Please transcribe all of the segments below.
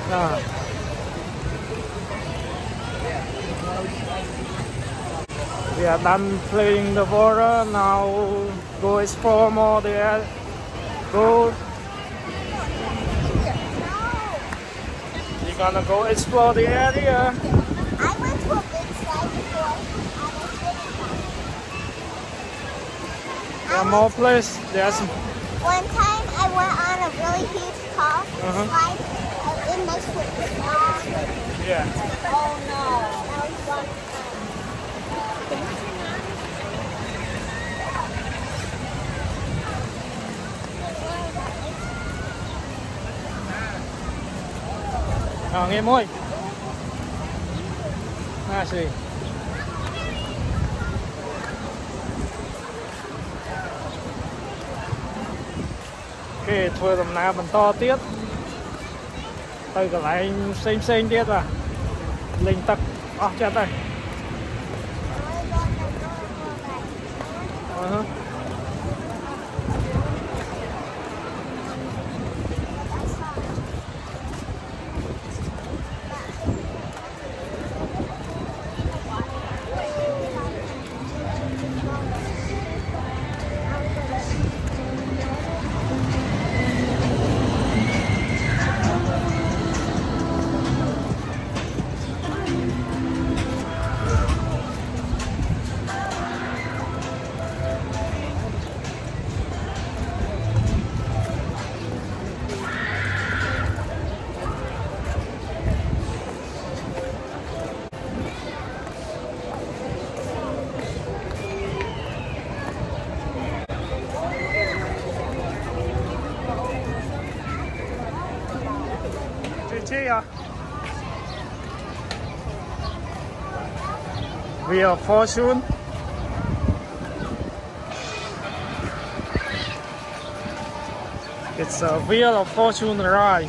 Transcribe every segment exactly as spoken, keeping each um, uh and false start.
Ah. We are done playing the water. Now go explore more there. Go. We're gonna go explore the area. I went to a big slide before. There are more places. There's one time I went on a really huge tall uh-huh. slide in my foot. Yeah. Oh no. That was fun. Ờ, nghe môi. À, gì? Ok, thôi tầm nào mình to tiết. Từ cái lại xanh xanh tiết à. Linh tắc. Ồ, chết đây. Uh-huh. Here. Wheel of Fortune. It's a Wheel of Fortune ride.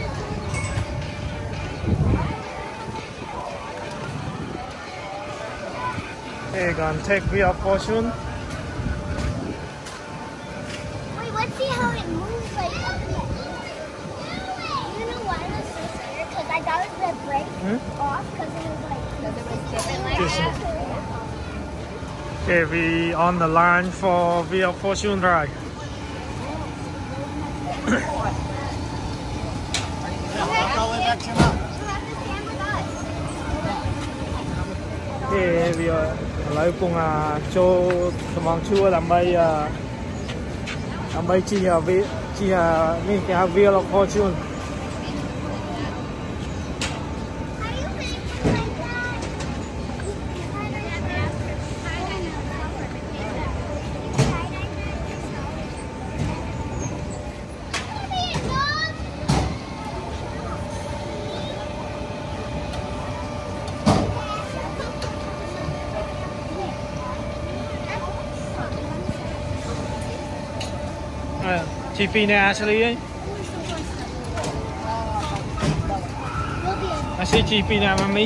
Okay, gonna take Wheel of Fortune. Wait, let's see how it moves like that. I got the brake hmm? off because it was like because it was different like that. Okay, we on the line for Wheel of Fortune ride. Okay, we are lại cùng à cho tụi mình chua làm bay à làm bay chi à vi chi à mình cái Wheel of Fortune. Chi phí này Ashley ấy. I see chi phí này mommy.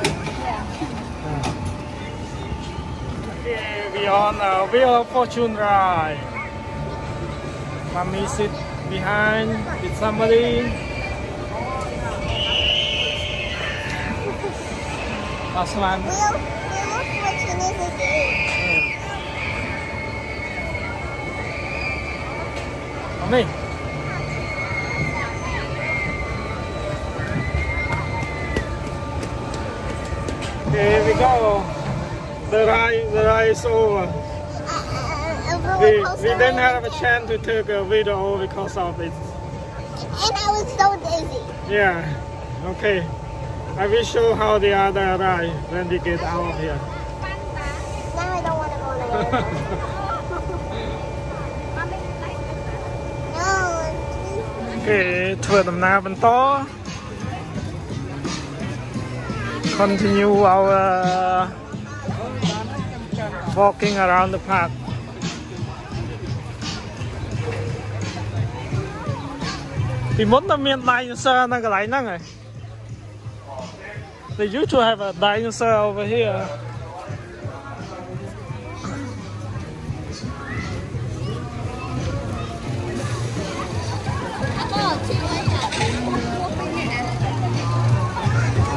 Okay, we on a Wheel of Fortune ride. Mommy sit behind with somebody. Last one. Wheel, Wheel of Fortune is a game. Me. Here we go. The ride, the ride is over. Uh, uh, we, we didn't have a chance to take a video because of it. And I was so dizzy. Yeah. Okay. I will show how the other ride when we get out of here. Now I don't want to go on the road. Okay, thưa tầm nào bên to. Continue our uh, walking around the park. Thì muốn tầm miền dinosaur nó cái lại năng này. They used to have a dinosaur over here.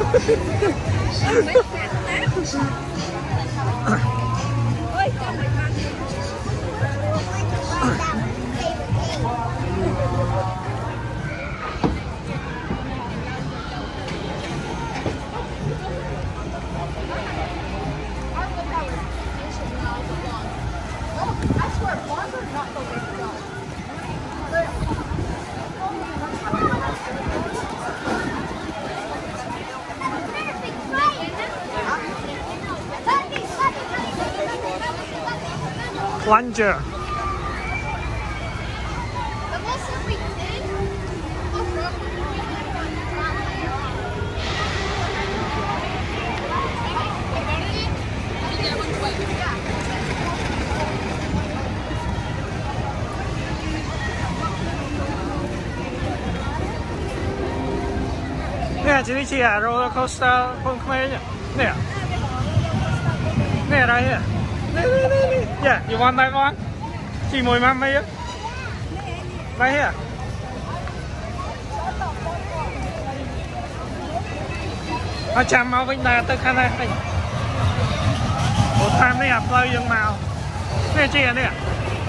Plunger. Nè, chị đi chị à, roller coaster không khmer nhỉ? Nè. Nè đây nè. Nè nè nè. Yeah, you want that one? Chị mùi mắm mấy á? Đây here. Nó chăm máu vinh đà tới khăn này. Một tham này hạp lơi dương màu. Nè chị à nè.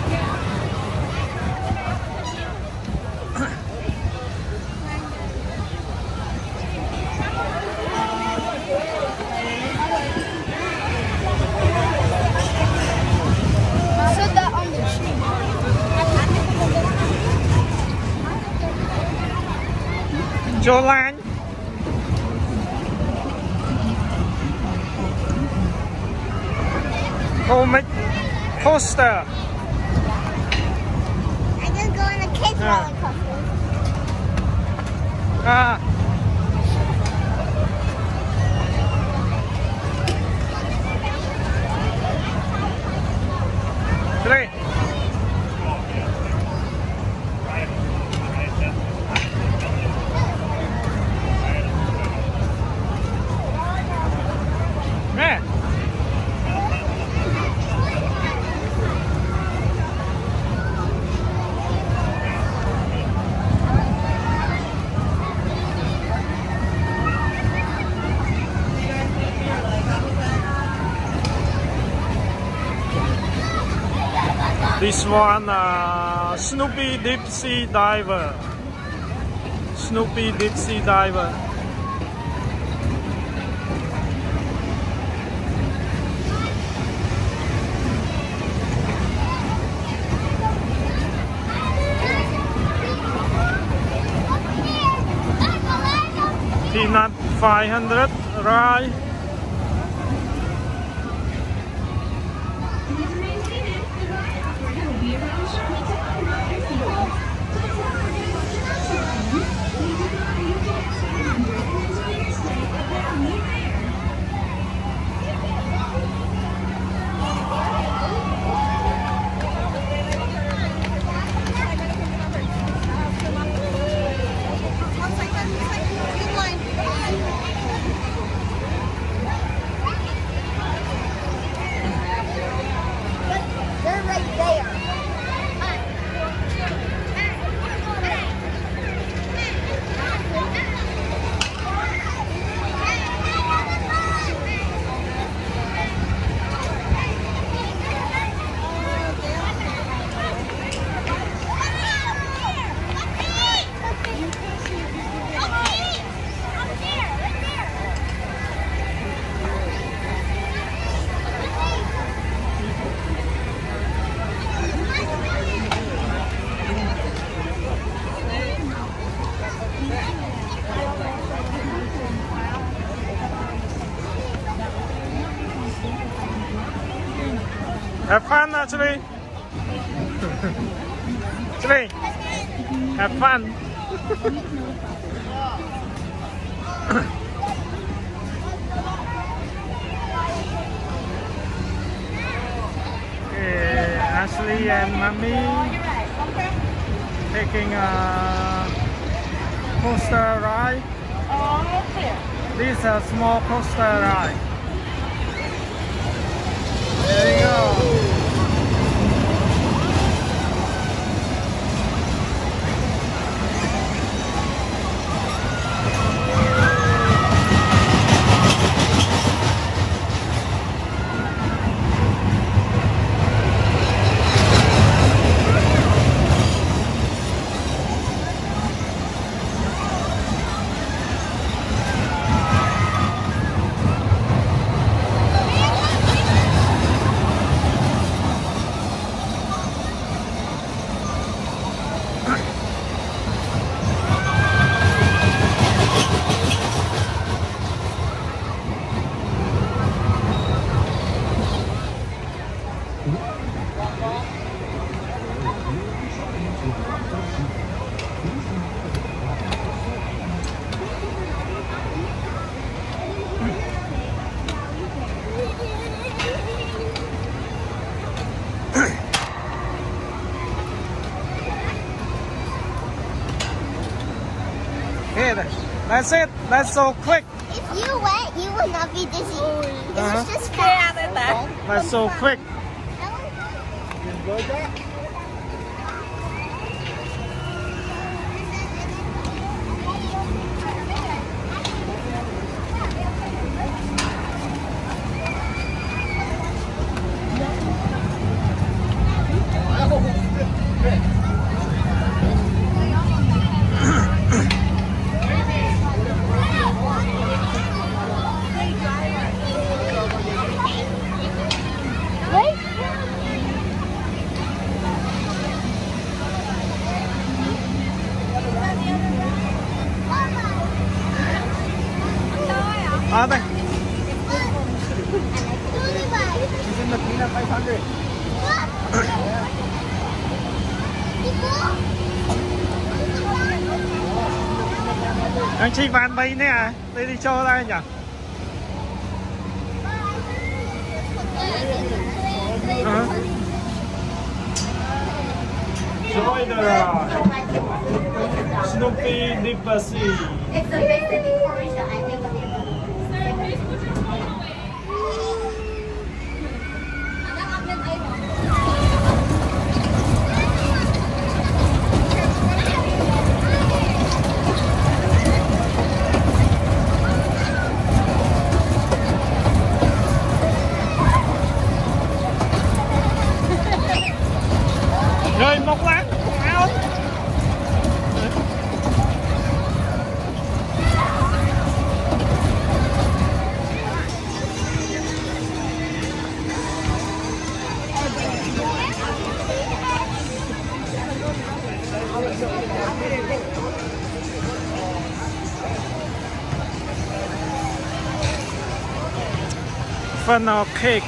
Joe Line. Comic coaster. I just go on a kids Yeah. roller coaster. Ah. Three. Man. This one, uh, Snoopy Deep Sea Diver. Snoopy Deep Sea Diver. Peanut five hundred ride. They're right there. Have fun actually. Actually, have fun. Okay, Ashley and Mommy taking a coaster ride. This is a small coaster ride. There you go. Here, that's it. That's so quick. If you went, you would not be dizzy. It Uh-huh. was just fast. That's so quick. Ah, đây. five hundred. Anh chị van bay nè à? Đây đi cho ra nhỉ? Uh-huh. Join the Snoopy Nippasy. It's the basic information I think of it. Rồi một lát áo. Funnel cake.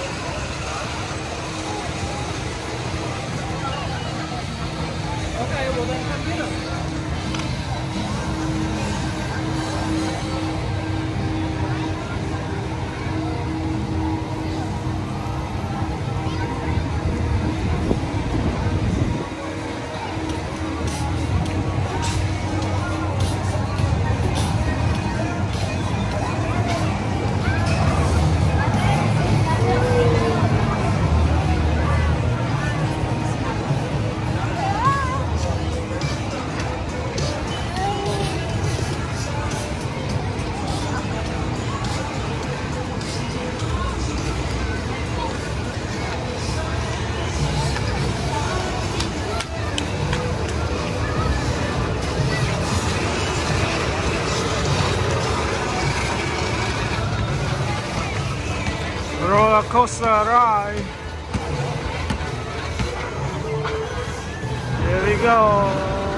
Roller coaster ride. Here we go.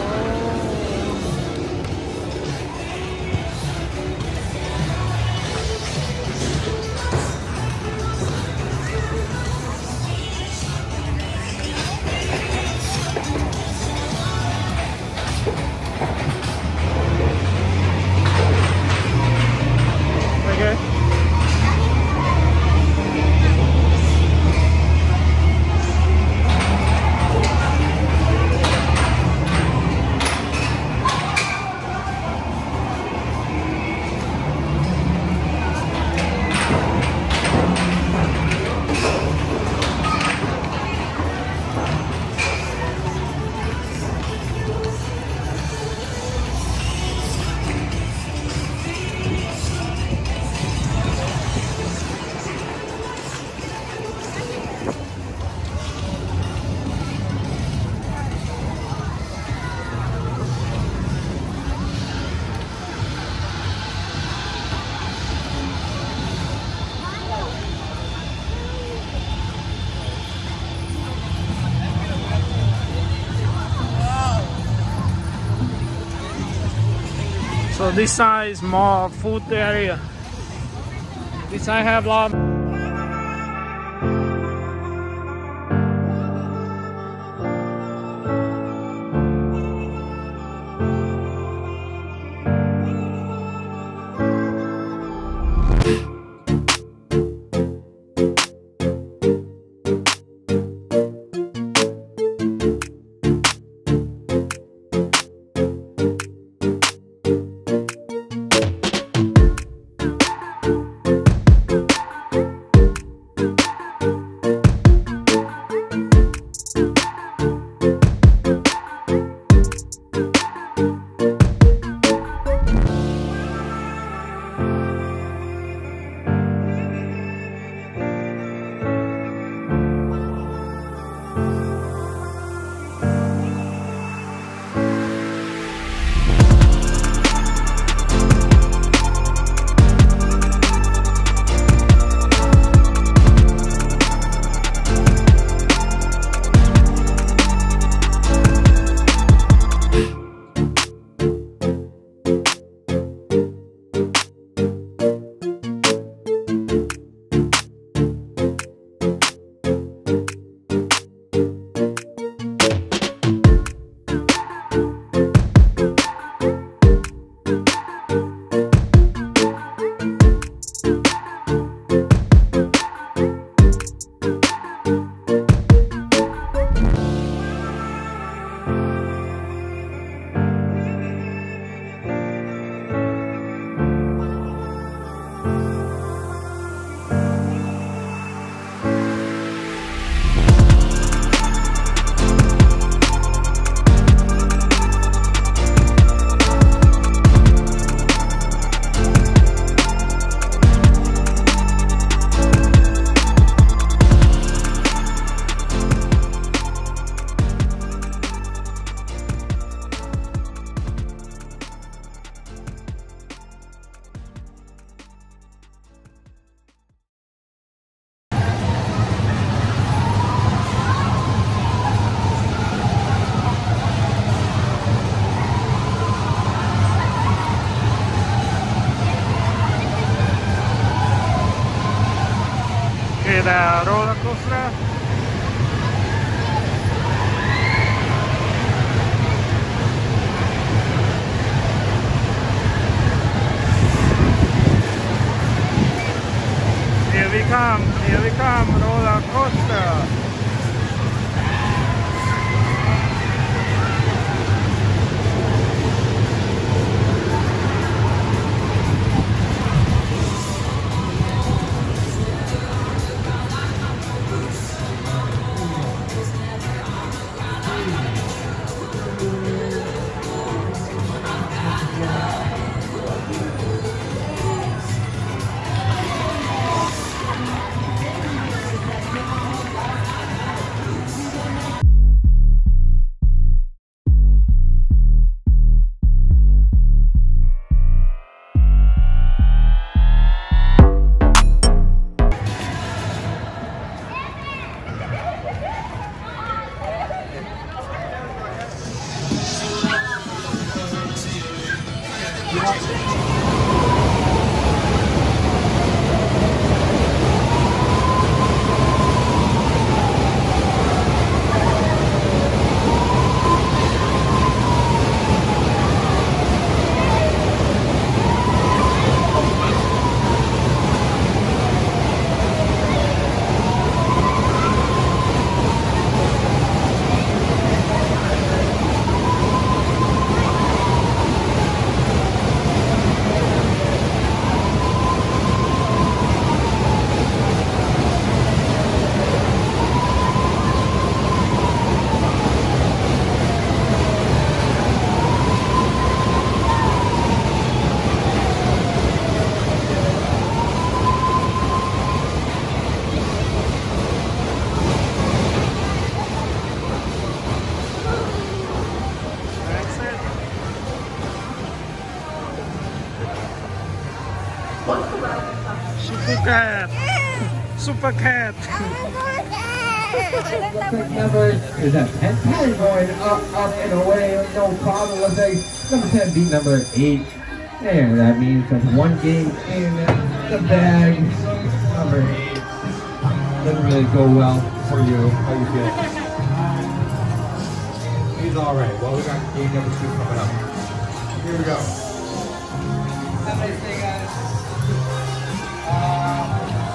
Okay. So this side is more food area. This side have a lot. Okay, the roller coaster. Here we come, here we come, roller coaster. Super cat. Super cat. Number is that ten ten going up, up and away, no problem with it. Number ten beat number eight. And that means that's one game in the bag. Number eight. Doesn't really go well for you. How you feel? He's alright. Well, we got game number two coming up. Here we go. Have a nice day, guys. Uh,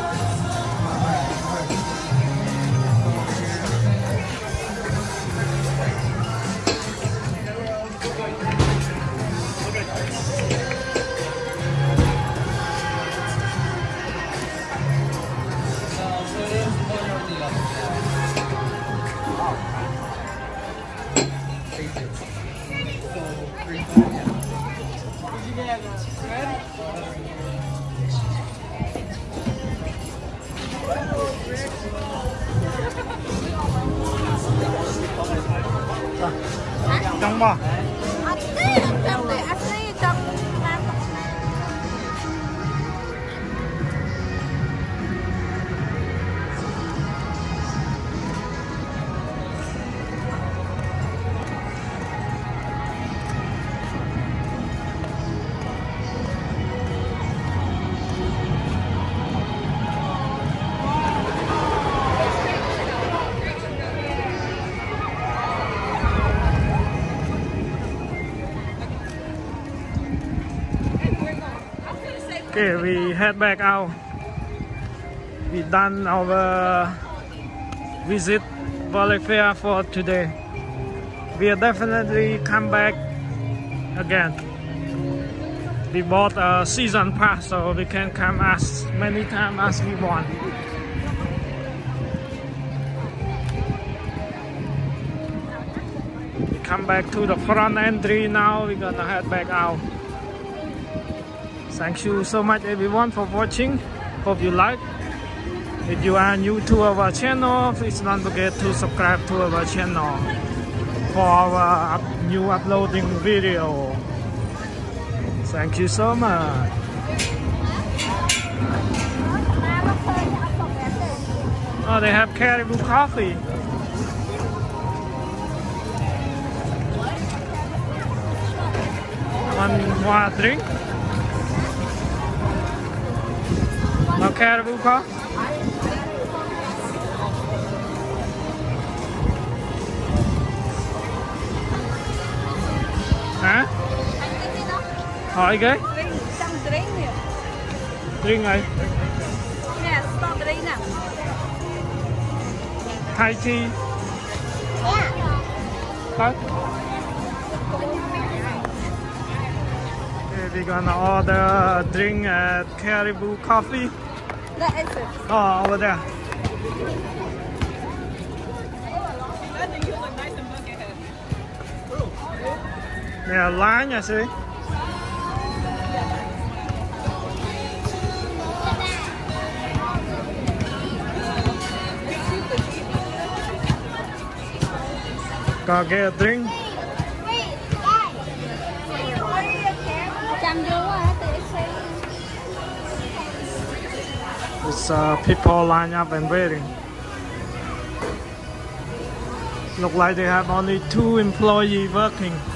Trong bò. Okay, we head back out. We done our visit Valley Fair for today. We'll definitely come back again. We bought a season pass so we can come as many times as we want. We come back to the front entry now. We're gonna head back out. Thank you so much everyone for watching. Hope you like. If you are new to our channel, please don't forget to subscribe to our channel for our up new uploading video. Thank you so much. Oh, they have Caribou coffee. One more drink. No Caribou coffee? Hỏi cái Drink, trong drink nè. drink này Nè, strawberry nè. Thai tea Yeah. Huh? Okay, we're gonna order a drink at Caribou Coffee. That is it. Oh, over there. Nè lá nha sư. Go get a drink. Chăm vô á, tự xem. There's uh, people line up and waiting. Look like they have only two employees working.